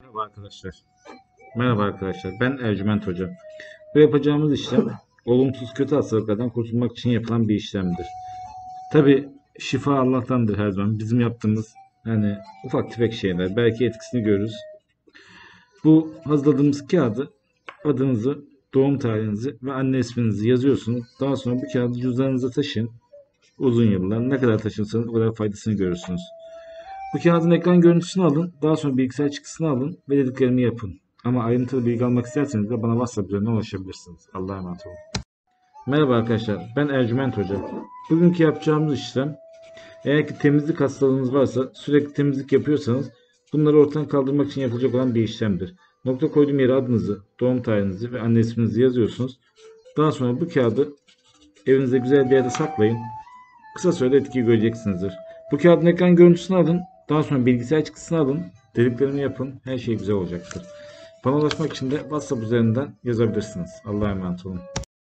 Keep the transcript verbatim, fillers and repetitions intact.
Merhaba arkadaşlar. Merhaba arkadaşlar. Ben Ercüment Hoca. Bu yapacağımız işlem olumsuz kötü hastalıklardan kurtulmak için yapılan bir işlemdir. Tabi şifa Allah'tandır her zaman. Bizim yaptığımız hani ufak tefek şeyler. Belki etkisini görürüz. Bu hazırladığımız kağıdı adınızı, doğum tarihinizi ve anne isminizi yazıyorsunuz. Daha sonra bu kağıdı cüzdanınıza taşıyın. Uzun yıllar. Ne kadar taşırsanız o kadar faydasını görürsünüz. Bu kağıdın ekran görüntüsünü alın. Daha sonra bilgisayar çıktısını alın ve dediklerimi yapın. Ama ayrıntılı bilgi almak isterseniz de bana WhatsApp üzerinden ulaşabilirsiniz. Allah'a emanet olun. Merhaba arkadaşlar. Ben Ercüment Hoca. Bugünkü yapacağımız işlem, eğer ki temizlik hastalığınız varsa, sürekli temizlik yapıyorsanız bunları ortadan kaldırmak için yapılacak olan bir işlemdir. Nokta koyduğum yere adınızı, doğum tarihinizi ve anne isminizi yazıyorsunuz. Daha sonra bu kağıdı evinizde güzel bir yerde saklayın. Kısa sürede etkiyi göreceksinizdir. Bu kağıdın ekran görüntüsünü alın. Daha sonra bilgisayar çıktısını alın. Dediklerimi yapın. Her şey güzel olacaktır. Bana ulaşmak için de WhatsApp üzerinden yazabilirsiniz. Allah'a emanet olun.